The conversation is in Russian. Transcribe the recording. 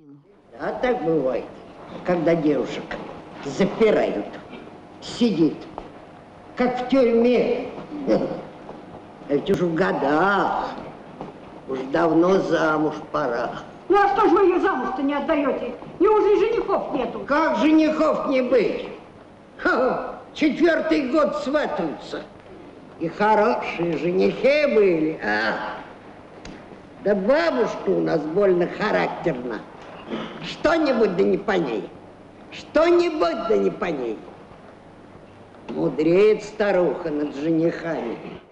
А так бывает, когда девушек запирают, сидит, как в тюрьме. Это уж в годах, уж давно замуж пора. Ну а что же вы ее замуж-то не отдаете? Неужели женихов нету? Как женихов не быть? Ха-ха, 4-й год сватаются. И хорошие женихи были, а? Да бабушка у нас больно характерна. Что-нибудь да не по ней. Что-нибудь да не по ней. Мудреет старуха над женихами.